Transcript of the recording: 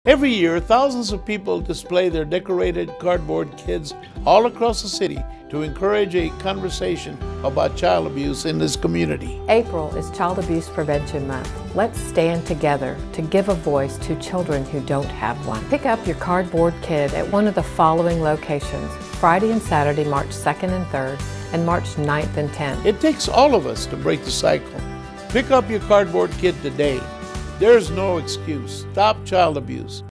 Every year, thousands of people display their decorated cardboard kids all across the city to encourage a conversation about child abuse in this community. April is Child Abuse Prevention Month. Let's stand together to give a voice to children who don't have one. Pick up your cardboard kid at one of the following locations: Friday and Saturday, March 2nd and 3rd, and March 9th and 10th. It takes all of us to break the cycle. Pick up your cardboard kid today. There's no excuse. Stop child abuse.